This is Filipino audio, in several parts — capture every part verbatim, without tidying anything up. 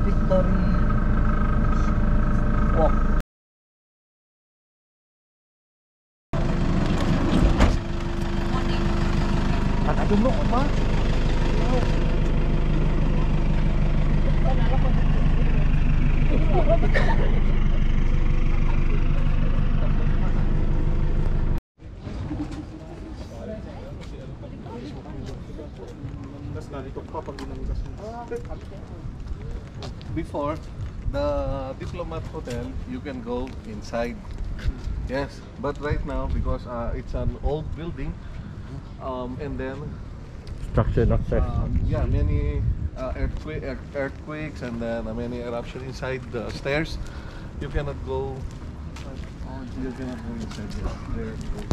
Victory Walk. Ano mo ko ba? Before the Diplomat Hotel, you can go inside. Yes, but right now because uh, it's an old building, um, and then Structure not safe. um, yeah, many uh, earthquake, earth, earthquakes, and then uh, many eruption inside the stairs. You cannot go. You cannot go inside. Yes, there it goes.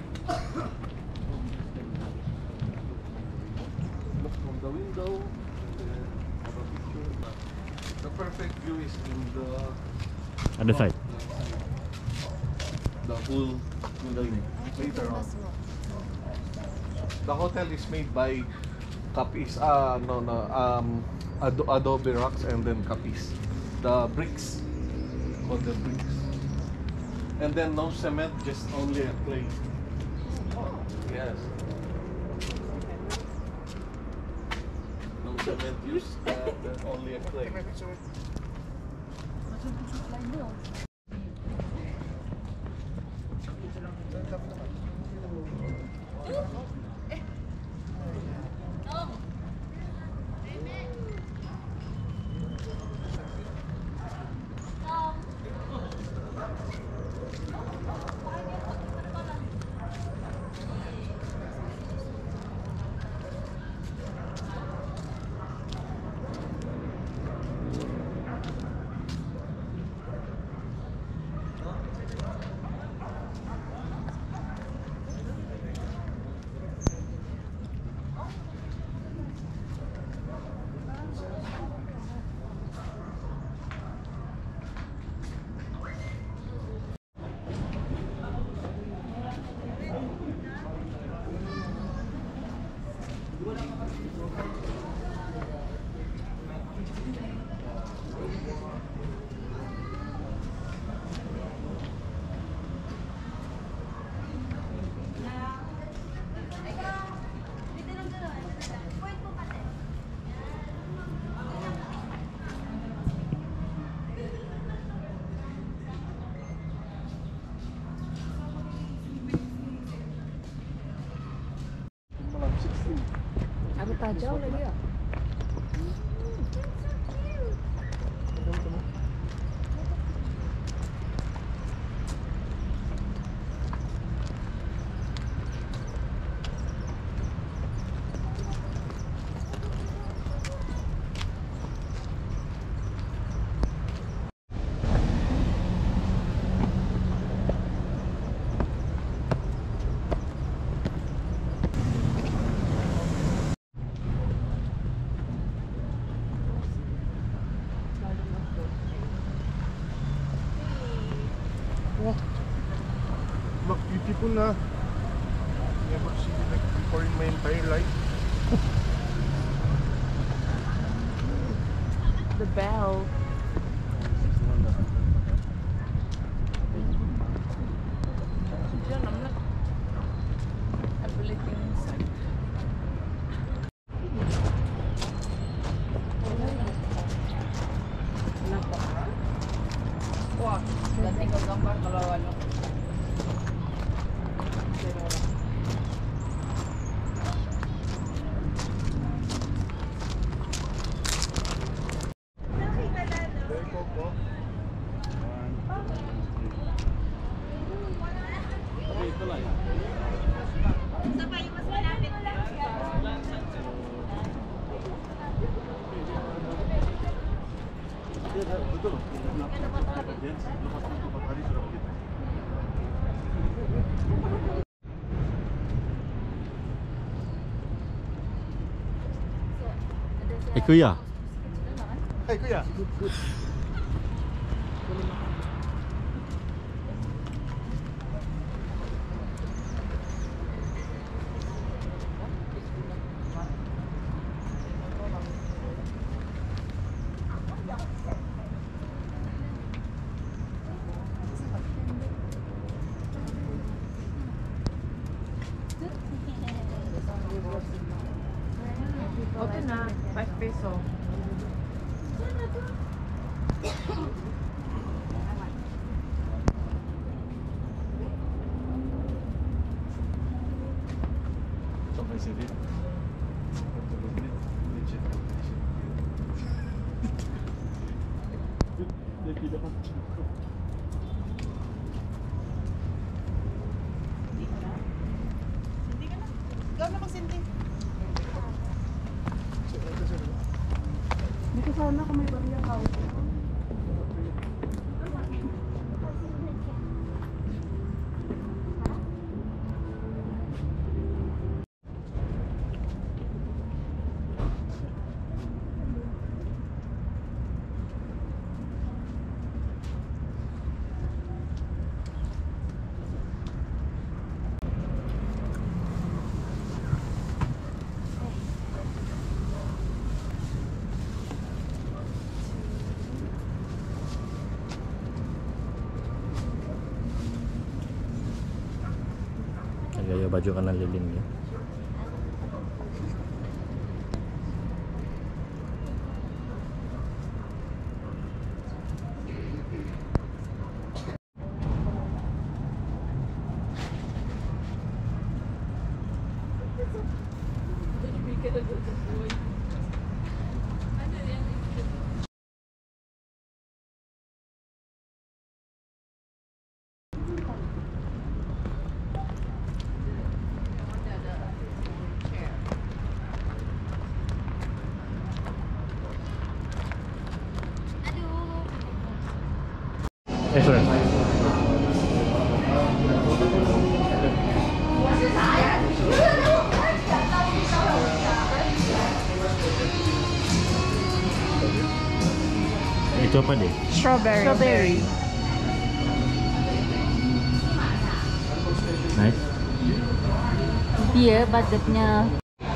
Look from the window. Have a picture. The perfect view is in the Other side. the whole building later on. The hotel is made by Capis, ah no no um ado adobe rocks and then Capis, the bricks, called the bricks, and then no cement, just only a clay. Yes. No cement used, and then only a clay. Ano tajam lagi ya? Look, beautiful na. Never seen it like before in my entire life. The bell. Wah, ganti kau gambar kalau ano. Betul loh, lepas empat hari sudah begitu. Eh kuya. Hey kuya. Ikaw na magsinti. Dito sana kung may barya ka. Gaya baju ka ng lilim niya. Eh, sorry. Itu apa deh? Strawberry. Strawberry. Nice. Dia budgetnya.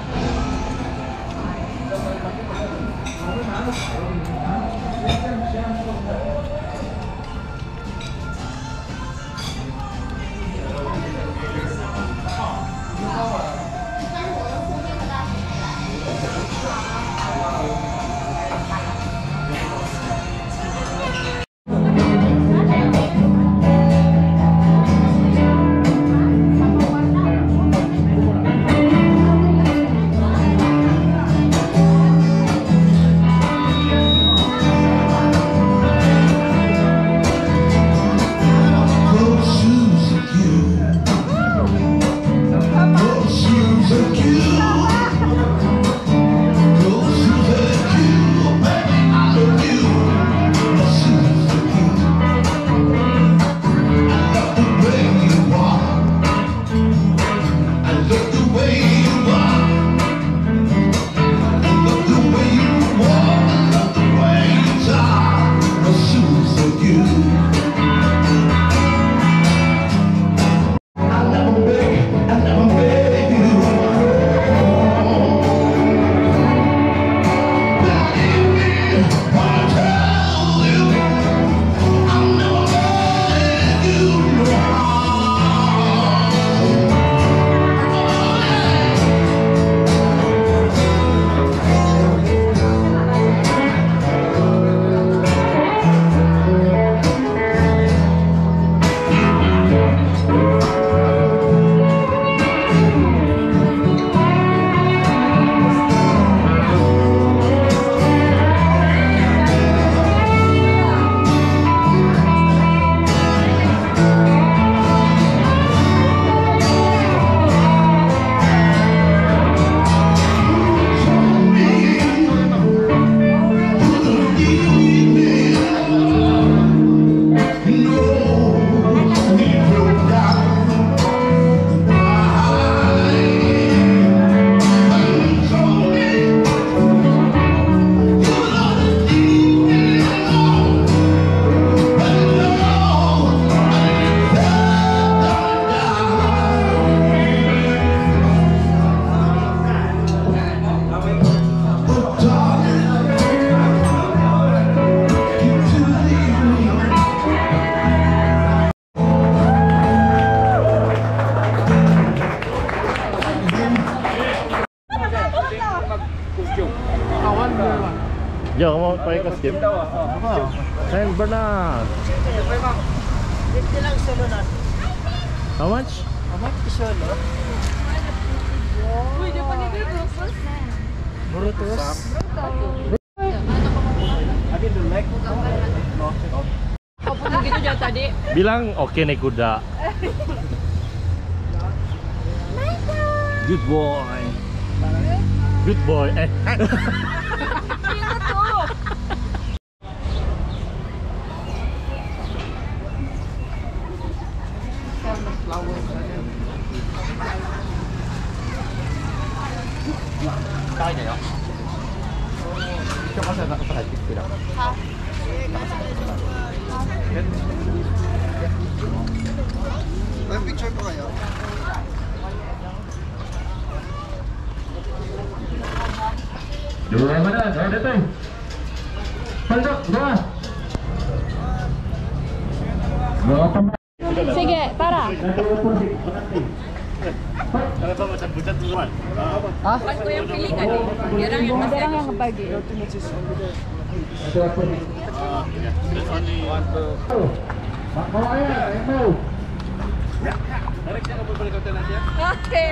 Yo, kamu mau pakai kostum? Saint Bernard. How much? How much is solo? Uy, di pa nito Brutus na. Brutus? Brutus. Again, the leg. Kamu gitu aja tadi. Bilang oke nih kuda. Good boy. Good boy. Eh. Ingat tuh. May picture po kayo? Dua mana? Dua datang. Pondok dua. Dua apa? Sige, tara. Kenapa macam bucat duluan? Kan ko yung pili ka nih. Jarang yang masih Orang yang kepagi. There's only one, two. Bawa ya, tempo. Direct siya kamu balik hotel nanti ya. Oke.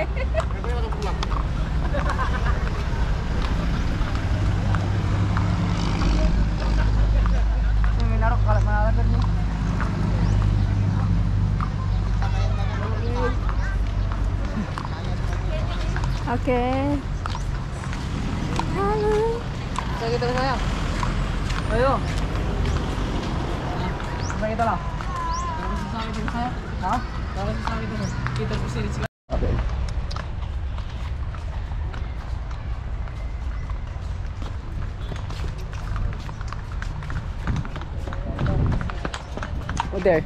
Minarok kalau malalagad niyo. Oke. Halo. Saya gitu sayang. Ayo. Sampai kita lah. Kalau susah itu saya. Hah? Kalau susah itu kita pusing di sini. Okay. Oh, there.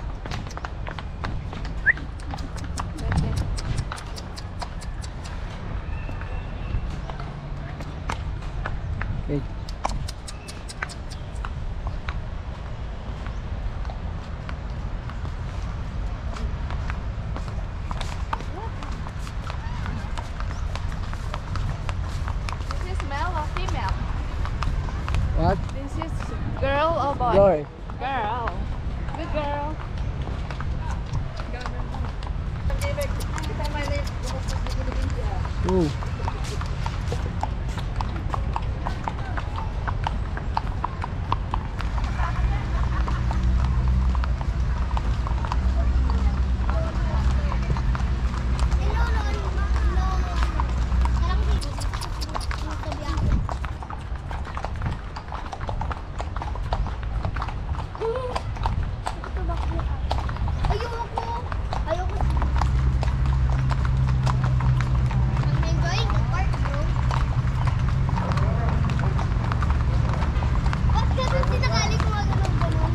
Okay. This is male or female? What? This is girl or boy? Glory. Girl. Good girl. Ooh. Ayoko. Ayoko. I'm enjoying the park, bro. Ba't ka doon sinakali ko maganon-ganon?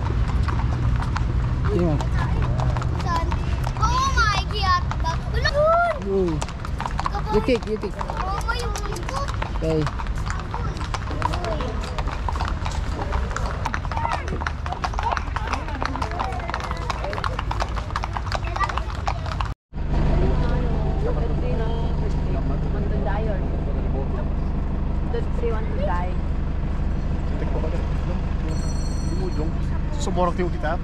Sino? Saan? Oh my God! Ba't ko lang yun? Ooh. You kick, you kick. Oh my God! Okay. Sumorok tayo kita.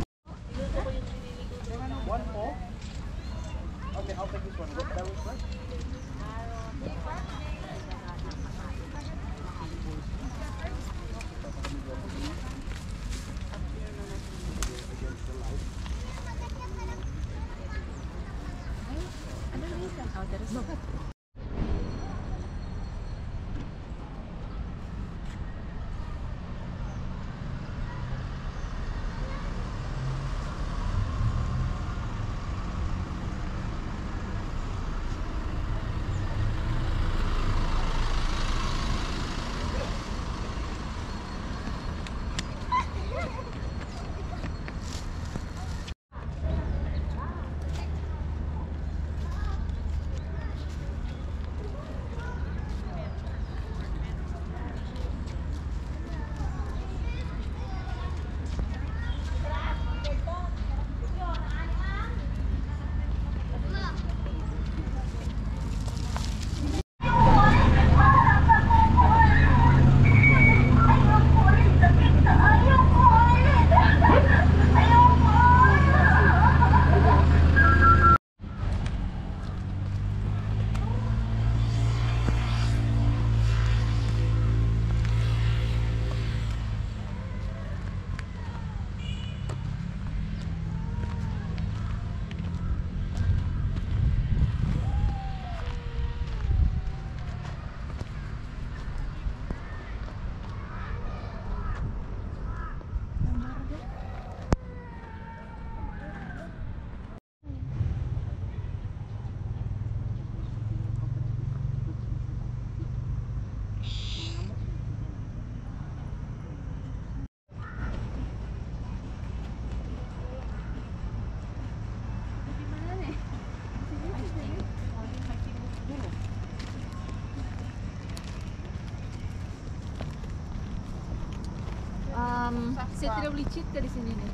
Um, saya tidak boleh cheat ke di sini nih.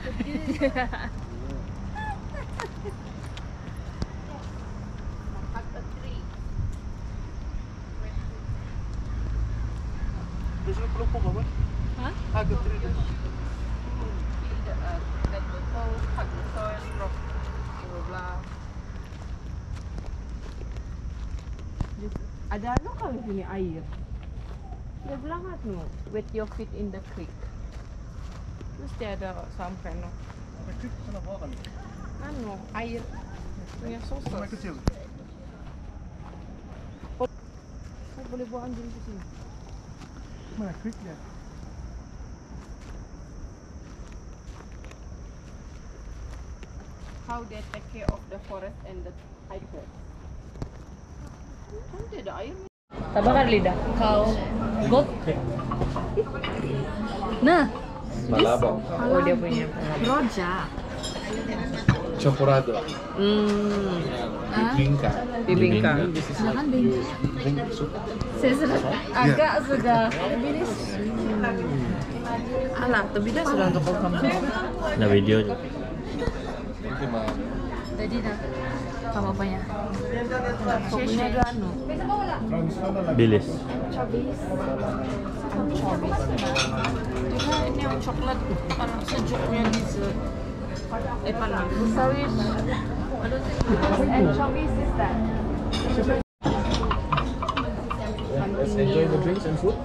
Hug the tree. There's no pelupuk apa? Hah? Hug the tree. Feel the earth, let the toe, hug the soil, rock, blah blah. Ada ano kami sini air. Dia bilang ano, wet your feet in the creek. Mesti ada some kind of ano, air. Punya Sungai sources. kecil. Saya boleh buat anjing di sini. Mana creek dia? How they take care of the forest and the hikers. Kan dia ada air. Tabakan lidah. Kau got. Nah, Malabong. Oh dia punya. rojak. Champurrado. Hmm. Bibingka. Bibingka. Silakan bingkai. Saya sudah agak sudah bilis. Alah, tapi dah sudah untuk kau kamu. Na video je. Thank you, ma'am. Tadi dah. Kamu apanya? Kau punya ada ano. Bilis. Chobis. Anchovies. Juga ini yang coklat parang sejuknya dessert. Eh panas. Sawish. Anchovies is that? Let's enjoy the drinks and food.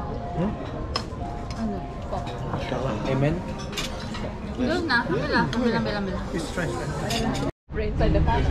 Ano? Kok. Amen. Doon na. Ambil lah. Ambil, ambil, ambil. It's fresh, man. Right inside the car.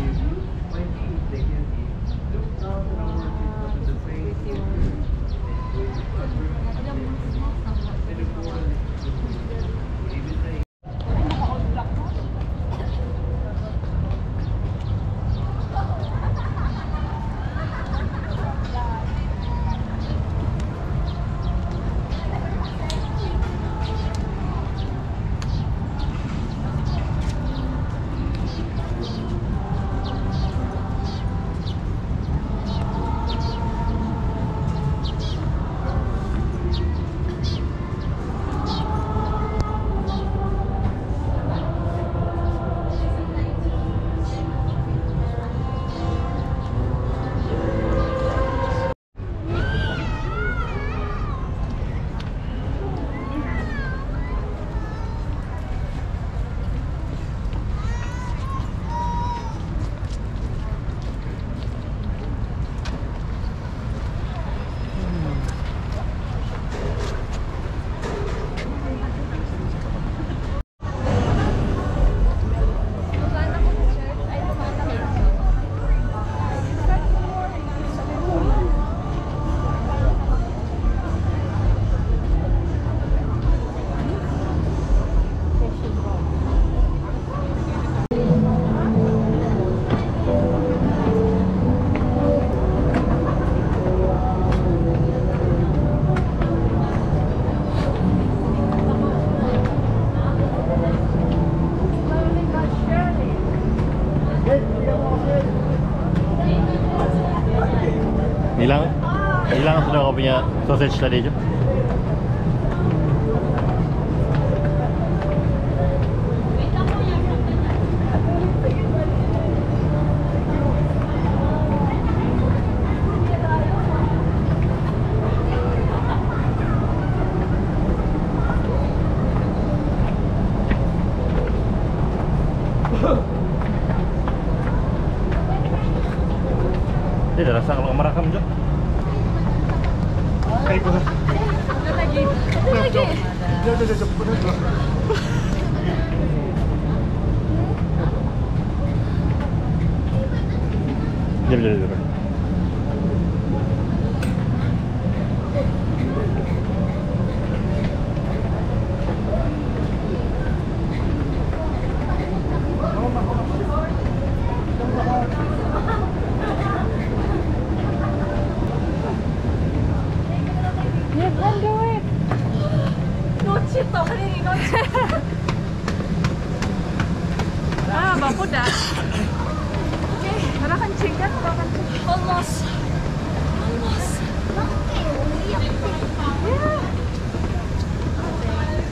Hilang hilang sudah kau punya sausage tadi je. Dia dah rasa kalau merakam je. Kayak gua. Lagi. Lagi. Jom, jom, jom, jom. Jom, jom, jom. You can do it. No cheat to hari ni, no cheat. Ah, bapu dah. Okay, harap kencing kan? Harap kencing. Almost. Almost. Yeah.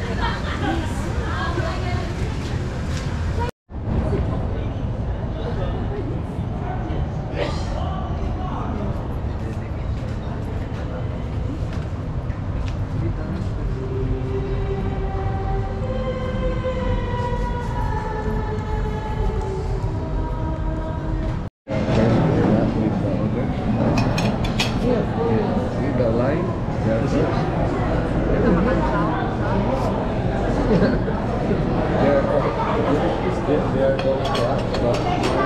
They're they they are going to us, but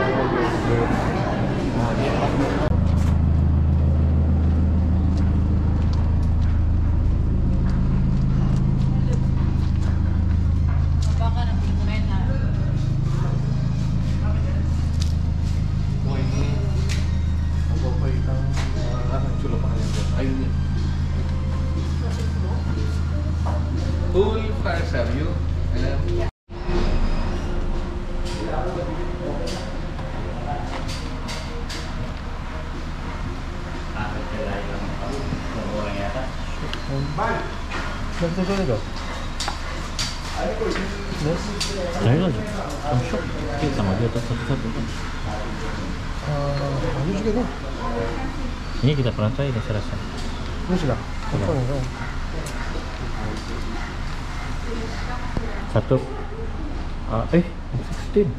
Who will fire serve you? And Saan sa sunod daw? Dahil aja. Ang shock. Kita sama dia satu-satu. Ah, ano juga tu? Ini kita pernah try dah saya rasa. Ini sudah. Apa ni? Satu. Ah, eh, sixteen.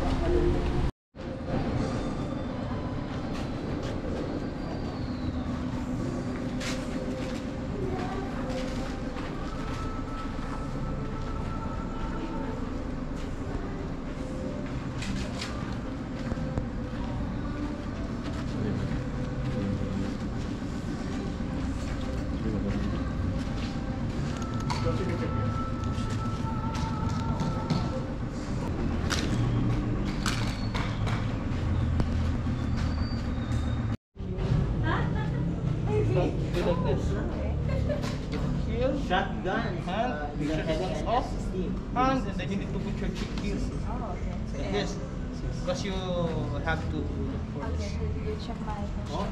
Shotgun hand, make sure the thing's off, hand, and then you need to put your cheek here. Oh, okay. Like this. Because you have to look for Okay, this. you check my Oh.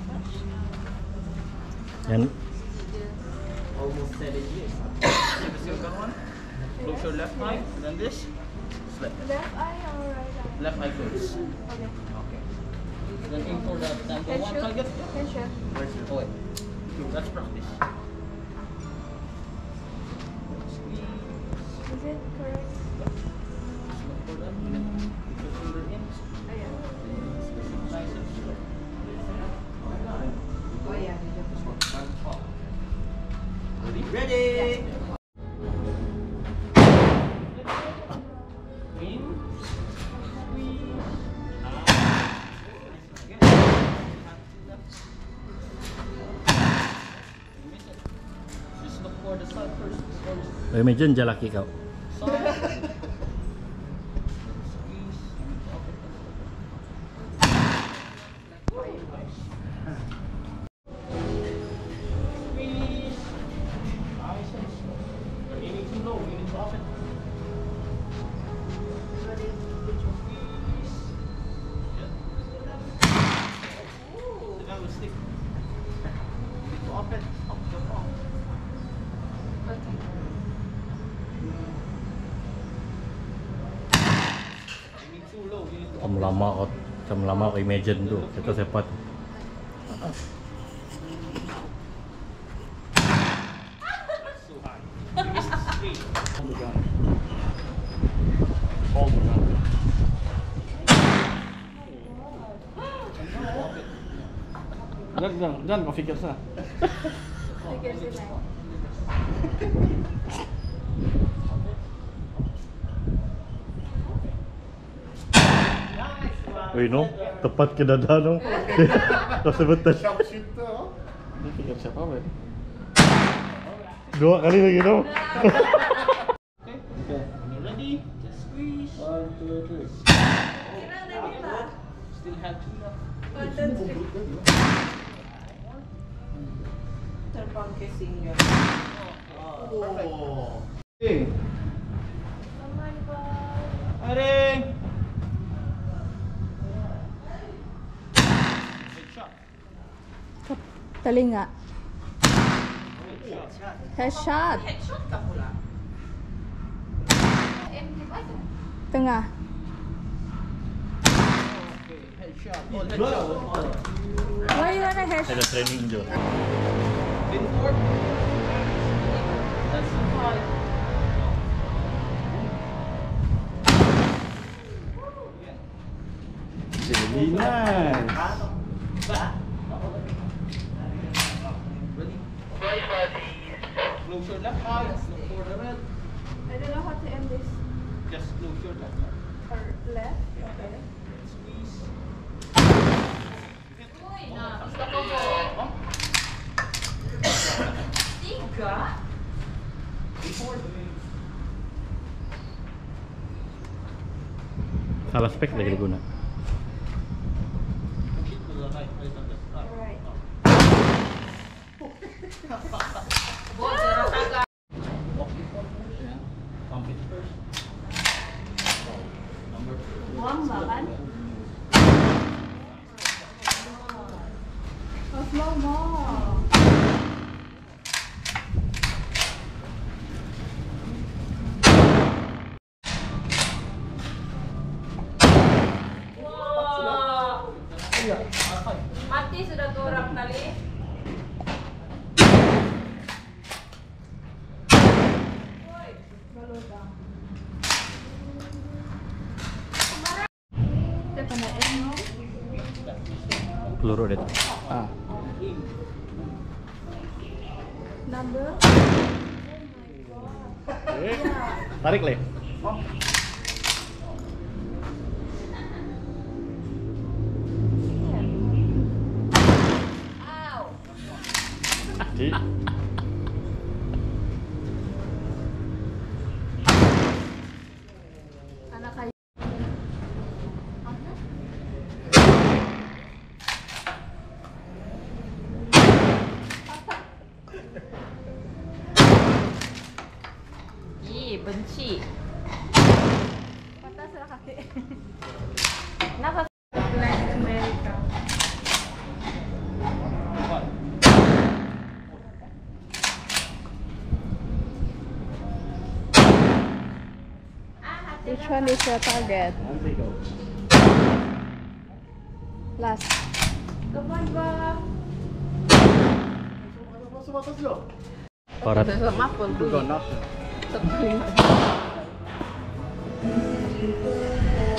Yan. Almost seven years. See the silver one? Close your left eye, and then this. Left, left eye or right eye? left eye close. Okay. Okay. Then aim for the temple Can one shoot? target. Can shoot? Where's your oh, wait. Let's practice. Is it correct? Look for them. Put your finger in. Oh, yeah. Nice and slow. Oh, yeah. This one. One fall. Ready? Ready! In. Squeeze. Ah. Again. You miss it. Just look for the side first. First. Imagine je laki kau. Side. Squeeze. Squeeze. Nice and slow. You're aiming too low. You need to off it. Squeeze. Yeah. The guy will stick. You need to off it. Up the off. Aiming too low. You need to Kamu lama kau, kamu lama kau imagine tu. Kita sepat. so high. You missed the screen. Hold the gun. Hold the gun. Jangan, jangan, jangan kau fikir sah. Figure it out. Wih no, tepat ke dada no. Rasa betul. Sharpshooter, oh. Dia fikir siapa man? Dua kali lagi no. Okay. When you're ready, just squeeze. One, two, three. Still have two left. Oh. Hey. Come on, boy. Ready? Good shot. Telinga. Good shot. Headshot. Tengah. Okay, headshot. All headshot. Why you wanna Ada headshot? training jo. Pin four. That's the five. Very nice. Back. Ready? Close your left eye. Look for the red. I don't know how to end this. Just close your left. Or left? Okay. Squeeze. Uy, na. Gusto ko po. Tiga? Before doing Salah spek lagi diguna. push it to the right, right on the start. Alright. Buat sarasaga. Walk it first. Yeah. Pump it first. Number two. Buang ba kan? Oh, slow mo. Wow. Mati sudah tuh orang tali. Kita kena end no? Peluru deh. Ah. Number? Tarik le. Ow. Di. Anak kayu. Ih, benci. Patah sa kaki. Kenapa? Black America. Which one is your target? Last. Come on, ba? Orat. Sa mapol ko. Sa paling.